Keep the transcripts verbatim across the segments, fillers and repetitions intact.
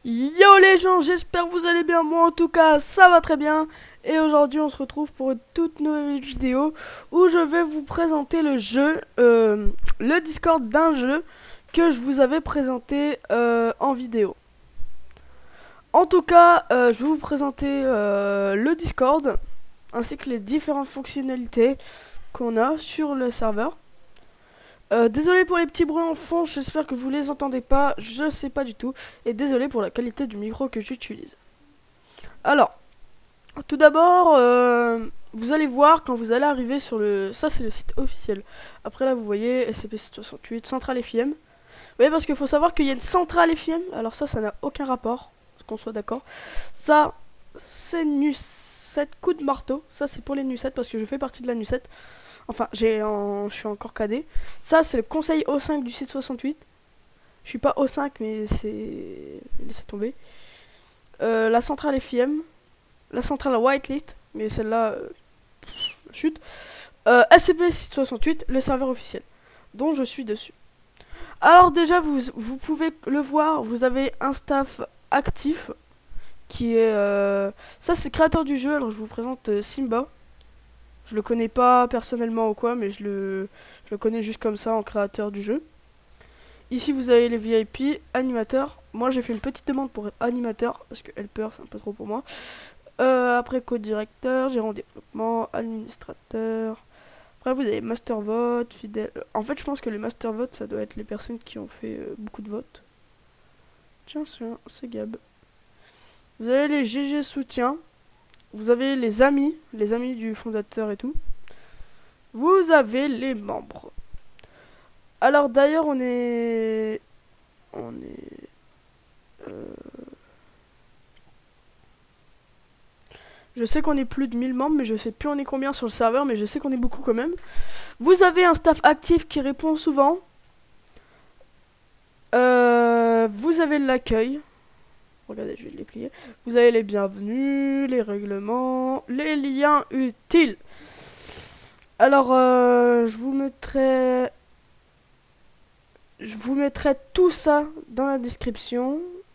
Yo les gens, j'espère que vous allez bien, moi en tout cas ça va très bien. Et aujourd'hui on se retrouve pour une toute nouvelle vidéo où je vais vous présenter le jeu, euh, le Discord d'un jeu que je vous avais présenté euh, en vidéo. En tout cas, euh, je vais vous présenter euh, le Discord ainsi que les différentes fonctionnalités qu'on a sur le serveur. Euh, désolé pour les petits bruits en fond, j'espère que vous les entendez pas, je sais pas du tout. Et désolé pour la qualité du micro que j'utilise. Alors, tout d'abord, euh, vous allez voir quand vous allez arriver sur le... Ça c'est le site officiel. Après là vous voyez S C P soixante-huit, Centrale F I M. Vous voyez parce qu'il faut savoir qu'il y a une Centrale F I M. Alors ça, ça n'a aucun rapport, qu'on soit d'accord. Ça, c'est Nu sept coup de marteau. Ça c'est pour les Nu sept parce que je fais partie de la Nu sept. Enfin, j'ai en... je suis encore cadet. Ça, c'est le conseil O cinq du site soixante-huit. Je suis pas O cinq, mais c'est... Laissez tomber. Euh, la centrale F I M. La centrale whitelist. Mais celle-là... Euh... Chute. Euh, S C P site soixante-huit, le serveur officiel. Dont je suis dessus. Alors déjà, vous, vous pouvez le voir. Vous avez un staff actif. Qui est... Euh... Ça, c'est créateur du jeu. Alors, je vous présente euh, Simba. Je le connais pas personnellement ou quoi, mais je le, je le connais juste comme ça en créateur du jeu. Ici vous avez les V I P, animateurs. Moi j'ai fait une petite demande pour être animateur, parce que Helper c'est un peu trop pour moi. Euh, après co-directeur, gérant développement, administrateur. Après vous avez master vote, fidèle. En fait je pense que les master vote ça doit être les personnes qui ont fait euh, beaucoup de votes. Tiens c'est Gab. Vous avez les G G soutien. Vous avez les amis, les amis du fondateur et tout. Vous avez les membres. Alors d'ailleurs on est... On est... Euh... Je sais qu'on est plus de mille membres, mais je sais plus on est combien sur le serveur, mais je sais qu'on est beaucoup quand même. Vous avez un staff actif qui répond souvent. Euh... Vous avez l'accueil. Regardez, je vais les plier. Vous avez les bienvenus, les règlements, les liens utiles. Alors, euh, je vous mettrai... Je vous mettrai tout ça dans la description.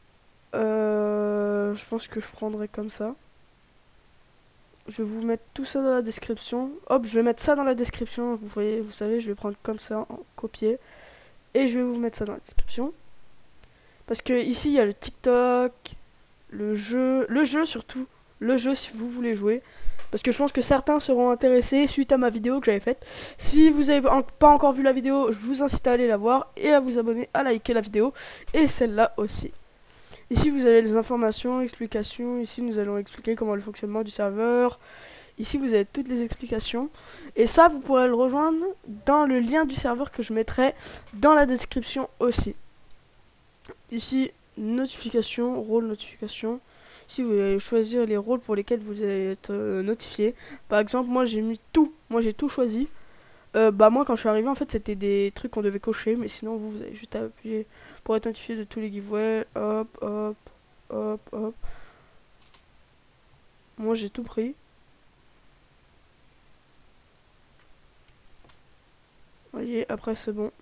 Euh, je pense que je prendrai comme ça. Je vais vous mettre tout ça dans la description. Hop, je vais mettre ça dans la description. Vous voyez, vous savez, je vais prendre comme ça, en copier. Et je vais vous mettre ça dans la description. Parce que ici, il y a le TikTok, le jeu, le jeu surtout. Le jeu si vous voulez jouer. Parce que je pense que certains seront intéressés suite à ma vidéo que j'avais faite. Si vous n'avez pas encore vu la vidéo, je vous incite à aller la voir et à vous abonner, à liker la vidéo. Et celle-là aussi. Ici vous avez les informations, explications. Ici nous allons expliquer comment le fonctionnement du serveur. Ici vous avez toutes les explications. Et ça vous pourrez le rejoindre dans le lien du serveur que je mettrai dans la description aussi. Ici notification, rôle notification. Ici vous allez choisir les rôles pour lesquels vous allez être euh, notifié. Par exemple moi j'ai mis tout, moi j'ai tout choisi. Euh, bah moi quand je suis arrivé en fait c'était des trucs qu'on devait cocher, mais sinon vous, vous avez juste à appuyer pour être notifié de tous les giveaways. Hop hop hop hop. Moi j'ai tout pris. Vous voyez, après c'est bon.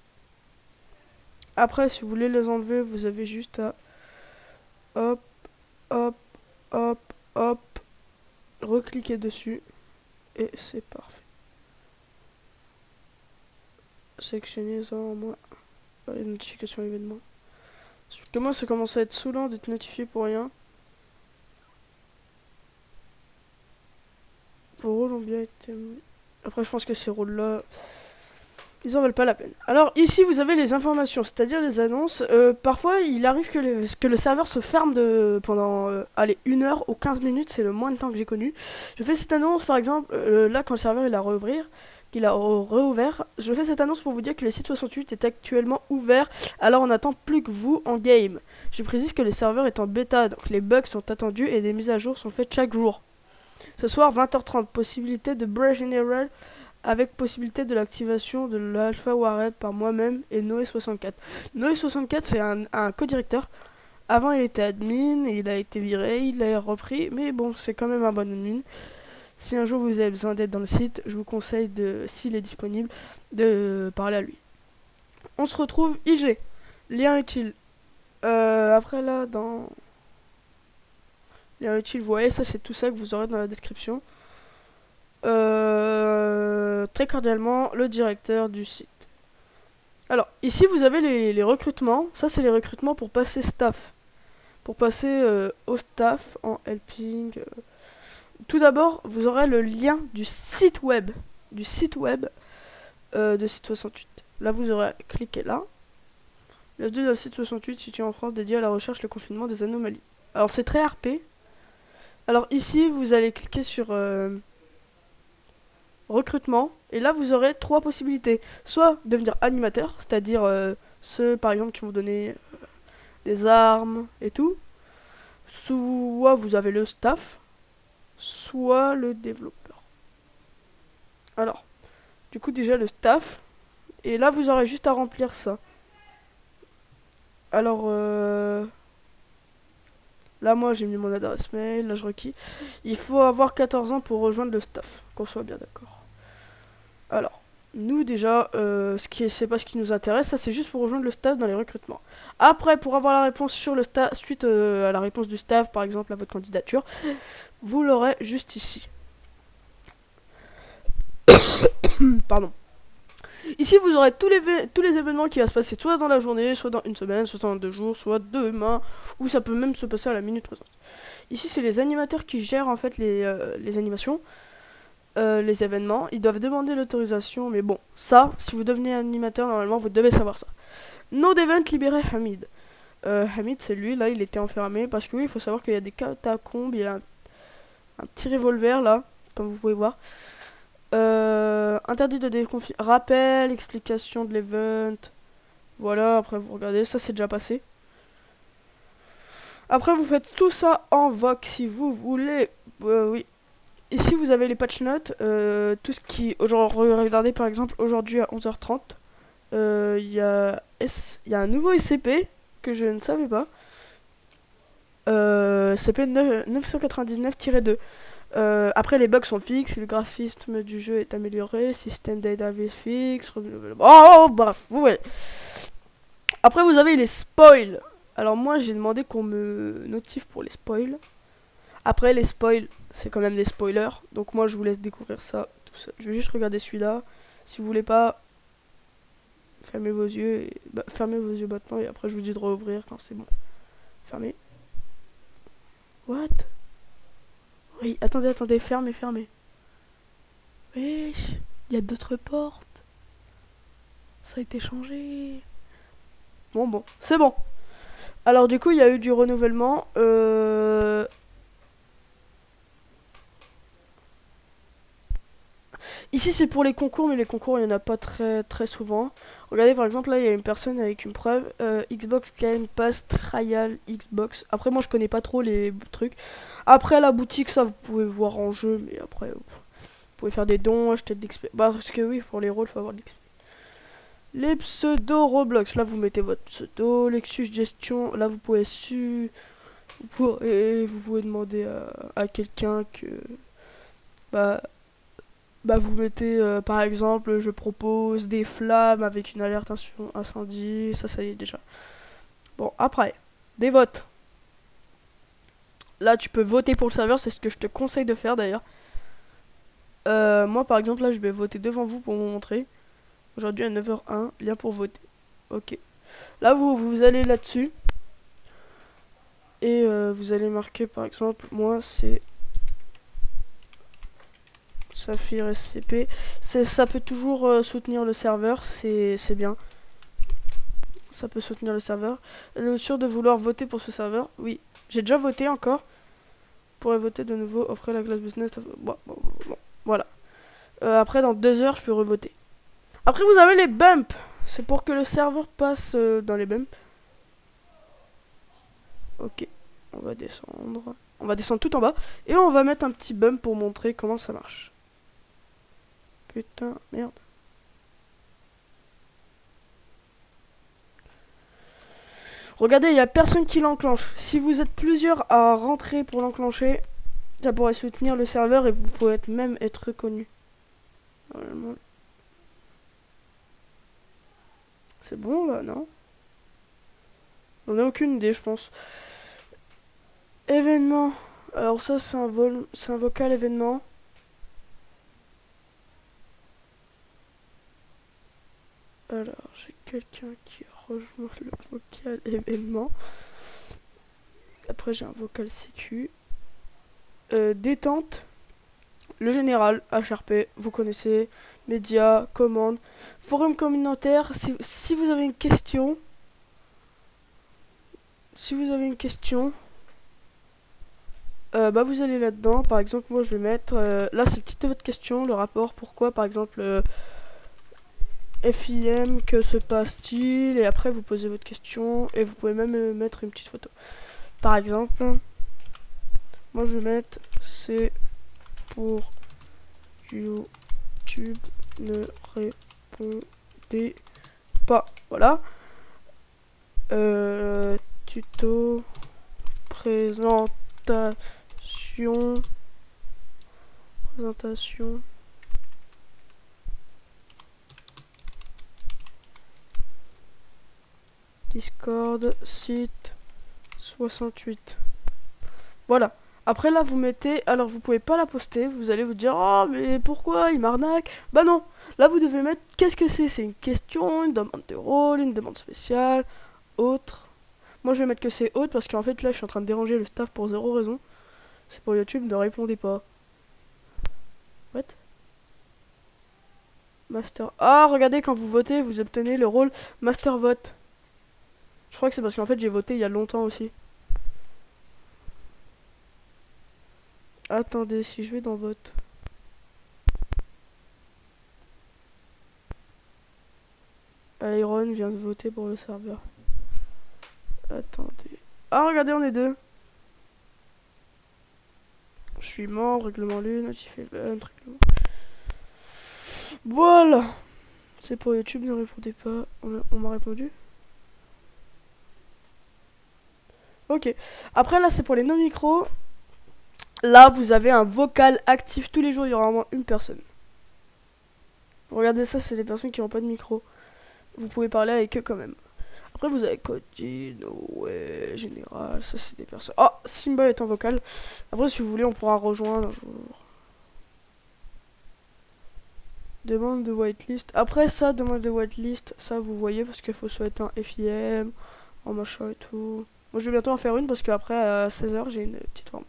Après si vous voulez les enlever vous avez juste à hop hop hop hop recliquer dessus et c'est parfait. Sélectionner ça en moi. Les notifications événements. Parce que moi ça commence à être saoulant d'être notifié pour rien. Vos rôles ont bien été... Après je pense que ces rôles là ils en valent pas la peine. Alors ici vous avez les informations, c'est-à-dire les annonces. Euh, parfois il arrive que, les, que le serveur se ferme de, pendant euh, allez, une heure ou quinze minutes, c'est le moins de temps que j'ai connu. Je fais cette annonce par exemple, euh, là quand le serveur il a rouvrir, qu'il a réouvert, je fais cette annonce pour vous dire que le site soixante-huit est actuellement ouvert, alors on n'attend plus que vous en game. Je précise que le serveur est en bêta, donc les bugs sont attendus et des mises à jour sont faites chaque jour. Ce soir vingt heures trente, possibilité de Breach General avec possibilité de l'activation de l'Alpha Warhead par moi-même et Noé soixante-quatre. Noé soixante-quatre c'est un, un co-directeur. Avant il était admin, il a été viré, il a repris, mais bon c'est quand même un bon admin. Si un jour vous avez besoin d'aide dans le site, je vous conseille, de, s'il est disponible, de parler à lui. On se retrouve I G. Lien utile. Euh, après là, dans lien utile, vous voyez, ça c'est tout ça que vous aurez dans la description. Euh, très cordialement, le directeur du site. Alors, ici vous avez les, les recrutements. Ça c'est les recrutements pour passer staff. Pour passer euh, au staff en helping. Euh. Tout d'abord, vous aurez le lien du site web. Du site web euh, de site soixante-huit. Là, vous aurez cliqué là. Bienvenue dans le site soixante-huit situé en France dédié à la recherche et le confinement des anomalies. Alors, c'est très R P. Alors, ici, vous allez cliquer sur euh, recrutement. Et là, vous aurez trois possibilités. Soit devenir animateur, c'est-à-dire euh, ceux, par exemple, qui vont donner euh, des armes et tout. Soit vous avez le staff, soit le développeur. Alors, du coup, déjà le staff. Et là, vous aurez juste à remplir ça. Alors, euh, là, moi, j'ai mis mon adresse mail. Là, je requis. Il faut avoir quatorze ans pour rejoindre le staff. Qu'on soit bien d'accord. Alors, nous, déjà, euh, ce qui est, c'est pas ce qui nous intéresse. Ça, c'est juste pour rejoindre le staff dans les recrutements. Après, pour avoir la réponse sur le staff, suite euh, à la réponse du staff, par exemple, à votre candidature, vous l'aurez juste ici. Pardon. Ici, vous aurez tous les, tous les événements qui vont se passer soit dans la journée, soit dans une semaine, soit dans deux jours, soit demain, ou ça peut même se passer à la minute présente. Ici, c'est les animateurs qui gèrent en fait les, euh, les animations, euh, les événements. Ils doivent demander l'autorisation, mais bon, ça, si vous devenez animateur, normalement, vous devez savoir ça. No d'event libéré Hamid. Euh, Hamid, c'est lui, là, il était enfermé, parce que oui, il faut savoir qu'il y a des catacombes, il a un, un petit revolver, là, comme vous pouvez voir. Euh, interdit de déconfinement. Rappel, explication de l'event. Voilà, après vous regardez, ça c'est déjà passé. Après vous faites tout ça en Vox si vous voulez. Euh, oui. Ici vous avez les patch notes. Euh, tout ce qui. Aujourd'hui, regardez par exemple, aujourd'hui à onze heures trente. Il euh, y, y a un nouveau S C P que je ne savais pas. Euh, S C P neuf cent quatre-vingt-dix-neuf tiret deux. Euh, après les bugs sont fixes, le graphisme du jeu est amélioré, système data fixe, oh bref, vous voyez. Après vous avez les spoils. Alors moi j'ai demandé qu'on me notifie pour les spoils. Après les spoils, c'est quand même des spoilers, donc moi je vous laisse découvrir ça tout seul. Je vais juste regarder celui-là. Si vous voulez pas, fermez vos yeux, et, bah, fermez vos yeux maintenant et après je vous dis de rouvrir quand c'est bon. Fermez. What? Oui, attendez, attendez, fermez, fermez. Wesh, il y a d'autres portes. Ça a été changé. Bon, bon, c'est bon. Alors du coup, il y a eu du renouvellement. Euh... Ici, c'est pour les concours, mais les concours, il n'y en a pas très, très souvent. Regardez, par exemple, là, il y a une personne avec une preuve. Euh, Xbox Game Pass Trial Xbox. Après, moi, je connais pas trop les trucs. Après, la boutique, ça, vous pouvez voir en jeu, mais après, vous pouvez faire des dons, acheter de l'X P. Bah, parce que oui, pour les rôles, il faut avoir de l'X P. Les pseudo Roblox, là, vous mettez votre pseudo. Les suggestions, là, vous pouvez su... Vous pouvez, vous pouvez demander à, à quelqu'un que... Bah... Bah vous mettez euh, par exemple je propose des flammes avec une alerte incendie, ça ça y est déjà. Bon après, des votes. Là tu peux voter pour le serveur, c'est ce que je te conseille de faire d'ailleurs. Euh, moi par exemple là je vais voter devant vous pour vous montrer. Aujourd'hui à neuf heures un, lien pour voter. Ok. Là vous, vous allez là-dessus. Et euh, vous allez marquer par exemple, moi c'est... Saphir S C P, ça peut toujours euh, soutenir le serveur, c'est bien. Ça peut soutenir le serveur. Elle est sûre de vouloir voter pour ce serveur? Oui. J'ai déjà voté encore. Pourrais voter de nouveau, offrir la classe business. Bon, bon, bon, voilà. Euh, après, dans deux heures, je peux revoter. Après, vous avez les bumps. C'est pour que le serveur passe euh, dans les bumps. Ok. On va descendre. On va descendre tout en bas. Et on va mettre un petit bump pour montrer comment ça marche. Putain, merde. Regardez, il n'y a personne qui l'enclenche. Si vous êtes plusieurs à rentrer pour l'enclencher, ça pourrait soutenir le serveur et vous pouvez même être reconnu. C'est bon là, non? J'en ai aucune idée, je pense. Événement. Alors ça, c'est un vol, c'est un vocal événement. Alors, j'ai quelqu'un qui a rejoint le vocal événement. Après, j'ai un vocal sécu. Euh, détente. Le général, H R P, vous connaissez. Médias, commandes. Forum communautaire. Si, si vous avez une question. Si vous avez une question. Euh, bah vous allez là-dedans. Par exemple, moi je vais mettre. Euh, là, c'est le titre de votre question. Le rapport. Pourquoi, par exemple. Euh, F I M, que se passe-t-il? Et après, vous posez votre question. Et vous pouvez même euh, mettre une petite photo. Par exemple, moi je vais mettre c'est pour YouTube, ne répondez pas. Voilà. Euh, tuto, présentation, présentation. Discord, site soixante-huit. Voilà. Après là vous mettez, alors vous pouvez pas la poster, vous allez vous dire oh mais pourquoi il m'arnaque. Bah non, là vous devez mettre qu'est-ce que c'est, c'est une question, une demande de rôle, une demande spéciale, autre. Moi je vais mettre que c'est autre parce qu'en fait là je suis en train de déranger le staff pour zéro raison. C'est pour YouTube, ne répondez pas. What? Master. Ah regardez, quand vous votez vous obtenez le rôle Master Vote. Je crois que c'est parce qu'en fait j'ai voté il y a longtemps aussi. Attendez, si je vais dans vote. Iron vient de voter pour le serveur. Attendez. Ah regardez, on est deux. Je suis membre, règlement lune, notif event, règlement. Voilà. C'est pour YouTube, ne répondez pas. On m'a répondu. Ok. Après là c'est pour les non-micros. Là vous avez un vocal actif. Tous les jours il y aura au moins une personne. Regardez ça, c'est des personnes qui n'ont pas de micro. Vous pouvez parler avec eux quand même. Après vous avez Codine, ouais, Général, ça c'est des personnes. Oh, Simba est en vocal. Après si vous voulez on pourra rejoindre un jour. Demande de whitelist. Après ça, demande de whitelist, ça vous voyez parce qu'il faut soit être un F I M, en machin et tout. Moi je vais bientôt en faire une parce qu'après à seize heures j'ai une petite formation.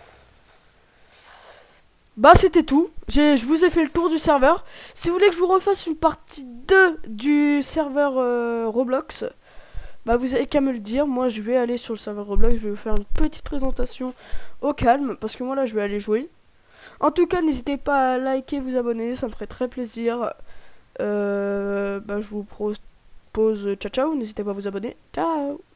Bah c'était tout, je vous ai fait le tour du serveur. Si vous voulez que je vous refasse une partie deux du serveur euh, Roblox, bah vous avez qu'à me le dire. Moi je vais aller sur le serveur Roblox, je vais vous faire une petite présentation au calme, parce que moi là je vais aller jouer. En tout cas n'hésitez pas à liker, vous abonner, ça me ferait très plaisir. euh, Bah je vous propose ciao ciao, n'hésitez pas à vous abonner, ciao.